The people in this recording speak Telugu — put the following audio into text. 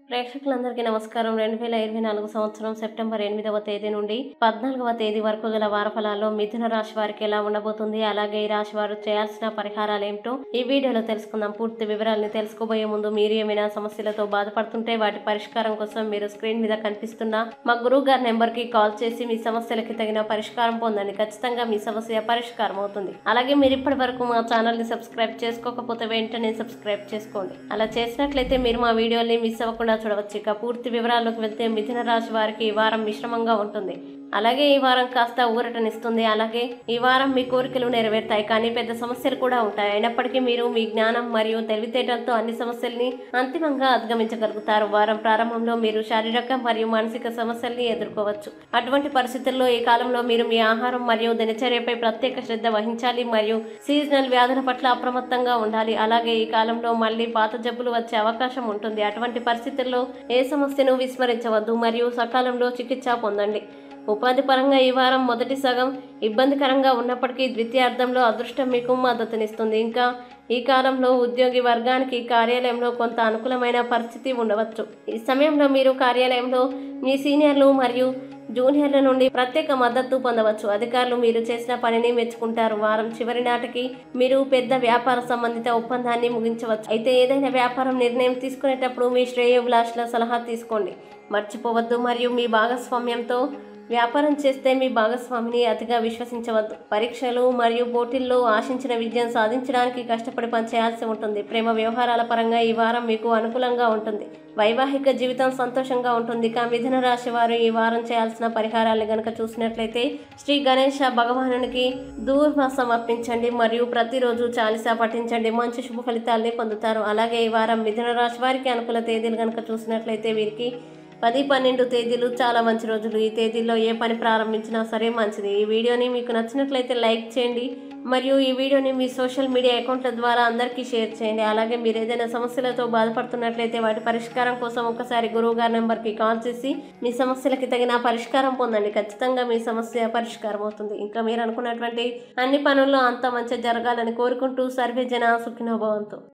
ప్రేక్షకులందరికీ నమస్కారం. 2024 సంవత్సరం సెప్టెంబర్ 8వ తేదీ నుండి 14వ తేదీ వరకు గల వారఫలాల్లో మిథున రాశి వారికి ఎలా ఉండబోతుంది, అలాగే ఈ రాశి వారు చేయాల్సిన పరిహారాలు ఏమిటో ఈ వీడియోలో తెలుసుకుందాం. పూర్తి వివరాలను తెలుసుకోబోయే ముందు మీరు ఏమైనా సమస్యలతో బాధపడుతుంటే వాటి పరిష్కారం కోసం మీరు స్క్రీన్ మీద కనిపిస్తున్న మా గురువు గారి నెంబర్ కి కాల్ చేసి మీ సమస్యలకి తగిన పరిష్కారం పొందండి. ఖచ్చితంగా మీ సమస్య పరిష్కారం అవుతుంది. అలాగే మీరు ఇప్పటి వరకు మా ఛానల్ ని సబ్స్క్రైబ్ చేసుకోకపోతే వెంటనే సబ్స్క్రైబ్ చేసుకోండి. అలా చేసినట్లయితే మీరు మా వీడియోని మిస్ అవ్వకుండా చూడవచ్చు. ఇక పూర్తి వివరాల్లోకి వెళ్తే మిథున రాశి వారికి ఈ వారం మిశ్రమంగా ఉంటుంది. అలాగే ఈ వారం కాస్త ఊరటనిస్తుంది. అలాగే ఈ వారం మీ కోరికలు నెరవేరుతాయి, కానీ పెద్ద సమస్యలు కూడా ఉంటాయి. అయినప్పటికీ మీరు మీ జ్ఞానం మరియు తెలివితేటలతో అన్ని సమస్యల్ని అంతిమంగా అధిగమించగలుగుతారు. వారం ప్రారంభంలో మీరు శారీరక మరియు మానసిక సమస్యల్ని ఎదుర్కోవచ్చు. అటువంటి పరిస్థితుల్లో ఈ కాలంలో మీరు మీ ఆహారం మరియు దినచర్యపై ప్రత్యేక శ్రద్ధ వహించాలి మరియు సీజనల్ వ్యాధుల పట్ల అప్రమత్తంగా ఉండాలి. అలాగే ఈ కాలంలో మళ్ళీ పాత జబ్బులు వచ్చే అవకాశం ఉంటుంది. అటువంటి పరిస్థితుల్లో ఏ సమస్యను విస్మరించవద్దు మరియు సకాలంలో చికిత్స పొందండి. ఉపాధి పరంగా ఈ వారం మొదటి సగం ఇబ్బందికరంగా ఉన్నప్పటికీ ద్వితీయార్థంలో అదృష్టం మీకు మద్దతునిస్తుంది. ఇంకా ఈ కాలంలో ఉద్యోగి వర్గానికి కార్యాలయంలో కొంత అనుకూలమైన పరిస్థితి ఉండవచ్చు. ఈ సమయంలో మీరు కార్యాలయంలో మీ సీనియర్లు మరియు జూనియర్ల నుండి ప్రత్యేక మద్దతు పొందవచ్చు. అధికారులు మీరు చేసిన పనిని మెచ్చుకుంటారు. వారం చివరి నాటికి మీరు పెద్ద వ్యాపార సంబంధిత ఒప్పందాన్ని ముగించవచ్చు. అయితే ఏదైనా వ్యాపారం నిర్ణయం తీసుకునేటప్పుడు మీ శ్రేయోభిలాషుల సలహా తీసుకోండి, మర్చిపోవద్దు. మరియు మీ భాగస్వామ్యంతో వ్యాపారం చేస్తే మీ భాగస్వామిని అతిగా విశ్వసించవద్దు. పరీక్షలు మరియు పోటీల్లో ఆశించిన విజయం సాధించడానికి కష్టపడి పనిచేయాల్సి ఉంటుంది. ప్రేమ వ్యవహారాల పరంగా ఈ వారం మీకు అనుకూలంగా ఉంటుంది. వైవాహిక జీవితం సంతోషంగా ఉంటుంది. ఇక మిథున రాశి వారు ఈ వారం చేయాల్సిన పరిహారాలు గనక చూసినట్లయితే శ్రీ గణేష భగవానునికి దూర్వాసం అర్పించండి మరియు ప్రతిరోజు చాలీసా పఠించండి. మంచి శుభ ఫలితాలని పొందుతారు. అలాగే ఈ వారం మిథున రాశి వారికి అనుకూల తేదీలు గనక చూసినట్లయితే వీరికి 10, 12 తేదీలు చాలా మంచి రోజులు. ఈ తేదీల్లో ఏ పని ప్రారంభించినా సరే మంచిది. ఈ వీడియోని మీకు నచ్చినట్లయితే లైక్ చేయండి మరియు ఈ వీడియోని మీ సోషల్ మీడియా అకౌంట్ల ద్వారా అందరికీ షేర్ చేయండి. అలాగే మీరు ఏదైనా సమస్యలతో బాధపడుతున్నట్లయితే వాటి పరిష్కారం కోసం ఒకసారి గురువు గారి నెంబర్కి కాల్ చేసి మీ సమస్యలకి తగిన పరిష్కారం పొందండి. ఖచ్చితంగా మీ సమస్య పరిష్కారం అవుతుంది. ఇంకా మీరు అనుకున్నటువంటి అన్ని పనుల్లో అంత మంచి జరగాలని కోరుకుంటూ సర్వే జన సుఖినో భవంతు.